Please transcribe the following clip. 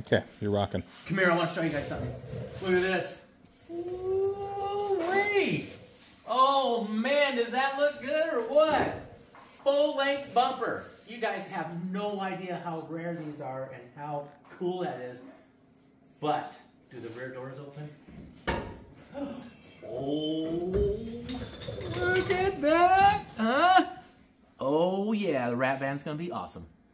Okay, you're rocking. Come here, I want to show you guys something. Look at this. Ooh-wee. Oh man, does that look good or what? Full-length bumper. You guys have no idea how rare these are and how cool that is. But, do the rear doors open? Oh, look at that! Huh? Oh yeah, the Rat Van's gonna be awesome.